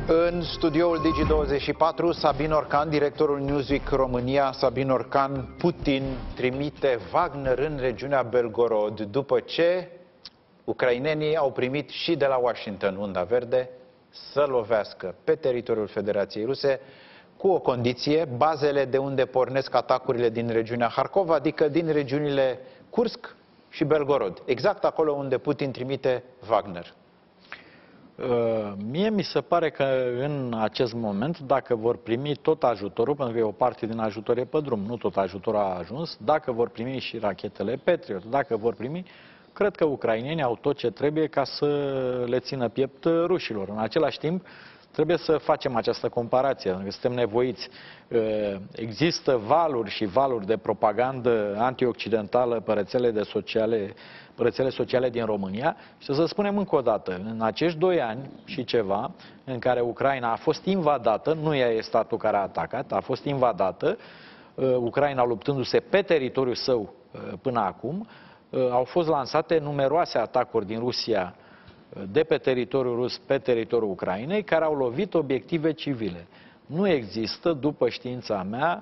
În studioul Digi24, Sabin Orcan, directorul Newsweek România. Sabin Orcan, Putin trimite Wagner în regiunea Belgorod după ce ucrainenii au primit și de la Washington unda verde să lovească pe teritoriul Federației Ruse, cu o condiție: bazele de unde pornesc atacurile din regiunea Harkov, adică din regiunile Kursk și Belgorod, exact acolo unde Putin trimite Wagner. Mie mi se pare că în acest moment, dacă vor primi tot ajutorul, pentru că e o parte din ajutor e pe drum, nu tot ajutorul a ajuns, dacă vor primi și rachetele Patriot, dacă vor primi, cred că ucrainenii au tot ce trebuie ca să le țină piept rușilor. În același timp, trebuie să facem această comparație, pentru că suntem nevoiți. Există valuri și valuri de propagandă antioccidentală pe rețele sociale din România și să spunem încă o dată, în acești 2 ani și ceva în care Ucraina a fost invadată, nu ea e statul care a atacat, a fost invadată, Ucraina luptându-se pe teritoriul său până acum, au fost lansate numeroase atacuri din Rusia de pe teritoriul rus, pe teritoriul Ucrainei, care au lovit obiective civile. Nu există, după știința mea,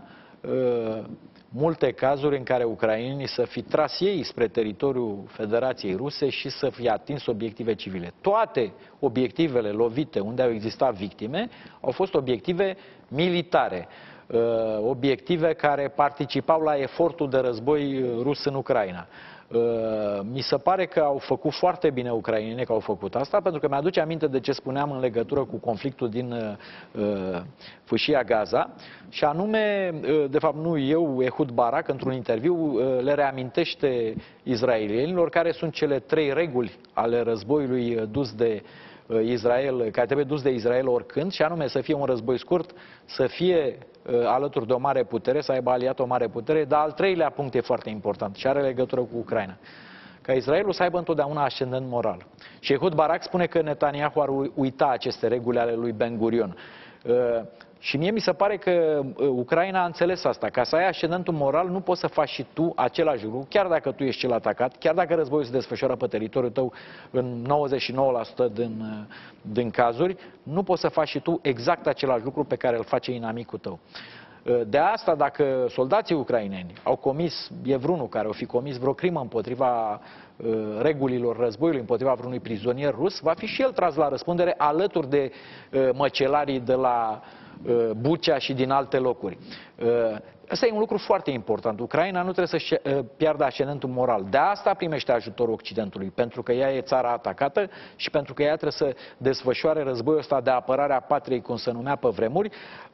multe cazuri în care ucrainenii să fi tras ei spre teritoriul Federației Ruse și să fie atins obiective civile. Toate obiectivele lovite unde au existat victime au fost obiective militare, obiective care participau la efortul de război rus în Ucraina. Mi se pare că au făcut foarte bine ucrainenii că au făcut asta, pentru că mi-aduce aminte de ce spuneam în legătură cu conflictul din Fâșia Gaza, și anume, de fapt nu eu, Ehud Barak, într-un interviu, le reamintește izraelienilor care sunt cele 3 reguli ale războiului dus de Israel, care trebuie dus de Israel oricând, și anume să fie un război scurt, să fie alături de o mare putere, să aibă aliat o mare putere, dar al 3-lea punct e foarte important și are legătură cu Ucraina: ca Israelul să aibă întotdeauna ascendent moral. Și Ehud Barak spune că Netanyahu ar uita aceste reguli ale lui Ben Gurion. Și mie mi se pare că Ucraina a înțeles asta. Ca să ai ascendentul moral, nu poți să faci și tu același lucru, chiar dacă tu ești cel atacat, chiar dacă războiul se desfășoară pe teritoriul tău în 99% din cazuri, nu poți să faci și tu exact același lucru pe care îl face inamicul tău. De asta, dacă soldații ucraineni au comis, e vreunul care o fi comis vreo crimă împotriva regulilor războiului, împotriva vreunui prizonier rus, va fi și el tras la răspundere alături de măcelarii de la Bucea și din alte locuri. Asta e un lucru foarte important. Ucraina nu trebuie să-și piardă ascendentul moral. De asta primește ajutorul Occidentului, pentru că ea e țara atacată și pentru că ea trebuie să desfășoare războiul ăsta de apărare a patriei, cum se numea pe vremuri,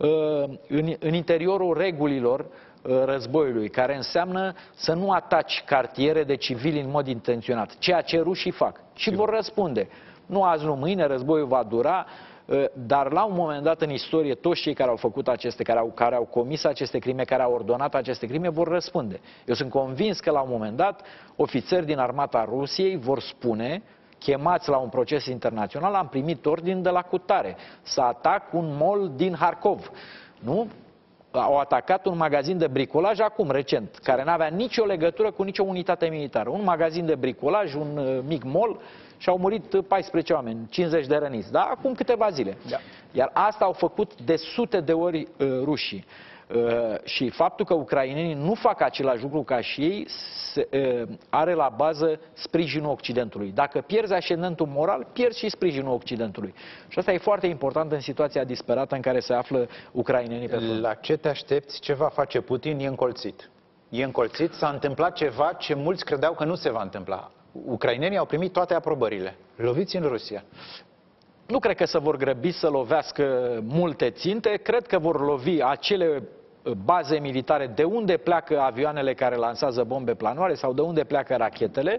în interiorul regulilor războiului, care înseamnă să nu ataci cartiere de civili în mod intenționat, ceea ce rușii fac. Și vor răspunde. Nu azi, nu mâine, războiul va dura, dar la un moment dat în istorie toți cei care au făcut care au comis aceste crime, care au ordonat aceste crime, vor răspunde. Eu sunt convins că la un moment dat ofițeri din armata Rusiei vor spune, chemați la un proces internațional: am primit ordin de la cutare să atac un mall din Harkov. Nu? Au atacat un magazin de bricolaj acum, recent, care n-avea nicio legătură cu nicio unitate militară. Un magazin de bricolaj, un mic mall, și au murit 14 oameni, 50 de răniți, da? Acum câteva zile. Da. Iar asta au făcut de sute de ori rușii. Și faptul că ucrainenii nu fac același lucru ca și ei are la bază sprijinul Occidentului. Dacă pierzi ascendentul moral, pierzi și sprijinul Occidentului. Și asta e foarte important în situația disperată în care se află ucrainenii pe front. La ce te aștepți? Ce va face Putin? E încolțit. E încolțit. S-a întâmplat ceva ce mulți credeau că nu se va întâmpla. Ucrainenii au primit toate aprobările. Loviți în Rusia. Nu cred că se vor grăbi să lovească multe ținte. Cred că vor lovi acele baze militare de unde pleacă avioanele care lansează bombe planoare sau de unde pleacă rachetele.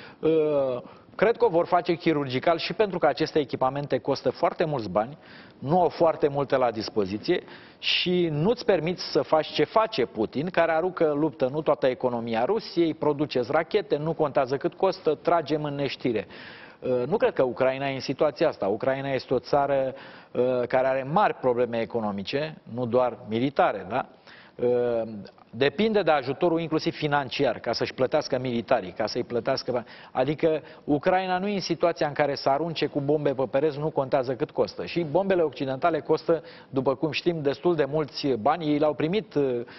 Cred că o vor face chirurgical și pentru că aceste echipamente costă foarte mulți bani, nu au foarte multe la dispoziție și nu-ți permiți să faci ce face Putin, care aruncă în luptă nu toată economia Rusiei, produceți rachete, nu contează cât costă, tragem în neștire. Nu cred că Ucraina e în situația asta. Ucraina este o țară care are mari probleme economice, nu doar militare, da? depinde de ajutorul inclusiv financiar, ca să-și plătească militarii, ca să-i plătească... Adică Ucraina nu e în situația în care să arunce cu bombe pe pereți, nu contează cât costă. Și bombele occidentale costă, după cum știm, destul de mulți bani. Ei l-au primit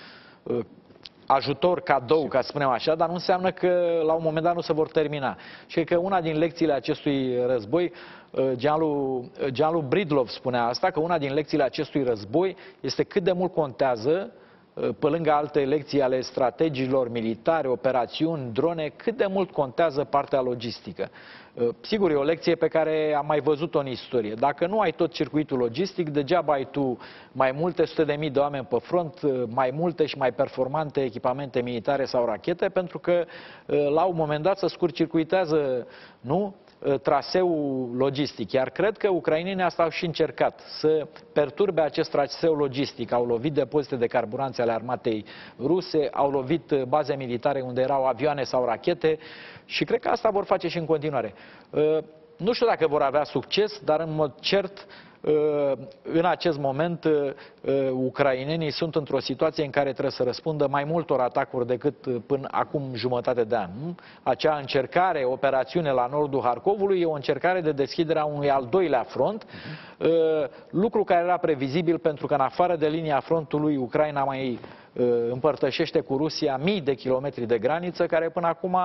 ajutor cadou, ca să spunem așa, dar nu înseamnă că la un moment dat nu se vor termina. Și cred că una din lecțiile acestui război, Jean-Luc Bridlov spunea asta, că una din lecțiile acestui război este cât de mult contează, pe lângă alte lecții ale strategiilor militare, operațiuni, drone, cât de mult contează partea logistică. Sigur, e o lecție pe care am mai văzut-o în istorie. Dacă nu ai tot circuitul logistic, degeaba ai tu mai multe sute de mii de oameni pe front, mai multe și mai performante echipamente militare sau rachete, pentru că la un moment dat se scurt-circuitează, nu? Traseul logistic. Iar cred că ucrainenii asta au și încercat, să perturbe acest traseu logistic. Au lovit depozite de carburanți ale armatei ruse, au lovit baze militare unde erau avioane sau rachete și cred că asta vor face și în continuare. Nu știu dacă vor avea succes, dar în mod cert în acest moment ucrainenii sunt într-o situație în care trebuie să răspundă mai multor atacuri decât până acum jumătate de an. Acea încercare, operațiune la nordul Harkovului, e o încercare de deschidere a unui al doilea front, lucru care era previzibil pentru că în afară de linia frontului Ucraina mai împărtășește cu Rusia mii de kilometri de graniță care până acum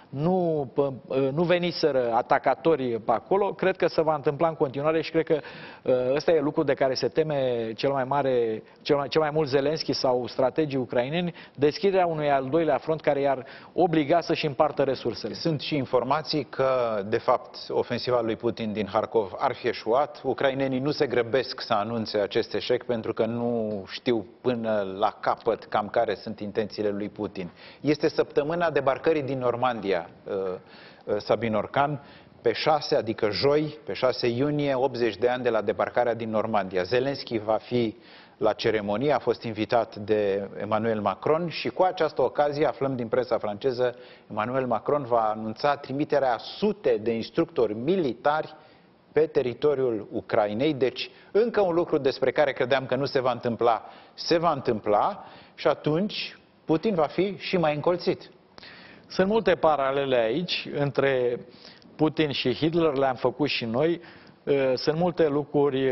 nu veniseră atacatori pe acolo. Cred că se va întâmpla în continuare și cred că ăsta e lucru de care se teme cel mai mult Zelenski sau strategii ucraineni, deschiderea unui al doilea front care i-ar obliga să-și împartă resursele. Sunt și informații că, de fapt, ofensiva lui Putin din Harkov ar fi eșuat. Ucrainenii nu se grăbesc să anunțe acest eșec pentru că nu știu până la capăt cam care sunt intențiile lui Putin. Este săptămâna debarcării din Normandia, Sabin Orcan, pe 6, adică joi, pe 6 iunie, 80 de ani de la debarcarea din Normandia. Zelenski va fi la ceremonie, a fost invitat de Emmanuel Macron și cu această ocazie, aflăm din presa franceză, Emmanuel Macron va anunța trimiterea sute de instructori militari pe teritoriul Ucrainei. Deci, încă un lucru despre care credeam că nu se va întâmpla, se va întâmpla și atunci Putin va fi și mai încolțit. Sunt multe paralele aici între Putin și Hitler, le-am făcut și noi. Sunt multe lucruri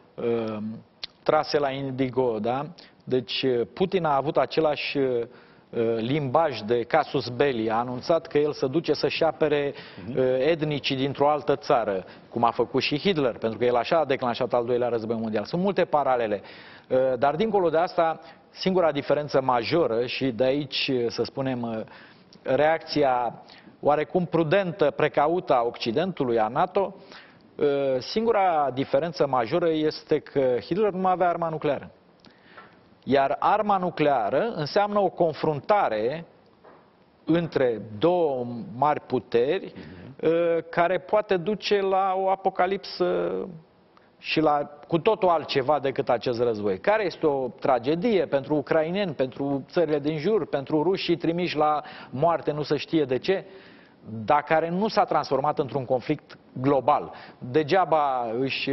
trase la indigo, da? Deci Putin a avut același limbaj de casus belli, a anunțat că el se duce să-și apere etnicii dintr-o altă țară, cum a făcut și Hitler, pentru că el așa a declanșat al doilea război mondial. Sunt multe paralele. Dar dincolo de asta, singura diferență majoră și de aici, să spunem, reacția oarecum prudentă, precaută a Occidentului, a NATO, singura diferență majoră este că Hitler nu avea arma nucleară. Iar arma nucleară înseamnă o confruntare între două mari puteri care poate duce la o apocalipsă și la cu totul altceva decât acest război. Care este o tragedie pentru ucraineni, pentru țările din jur, pentru rușii trimiși la moarte, nu se știe de ce, dar care nu s-a transformat într-un conflict global. Degeaba își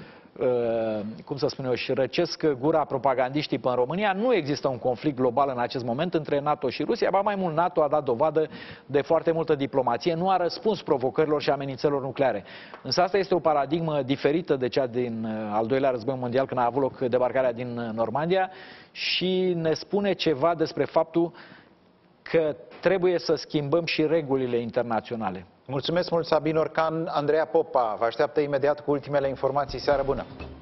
cum să spun eu, își răcesc gura propagandiștii în România. Nu există un conflict global în acest moment între NATO și Rusia, ba mai mult NATO a dat dovadă de foarte multă diplomație, nu a răspuns provocărilor și amenințărilor nucleare. Însă asta este o paradigmă diferită de cea din al doilea război mondial, când a avut loc debarcarea din Normandia și ne spune ceva despre faptul că trebuie să schimbăm și regulile internaționale. Mulțumesc mult, Sabin Orcan. Andreea Popa vă așteaptă imediat cu ultimele informații. Seară bună!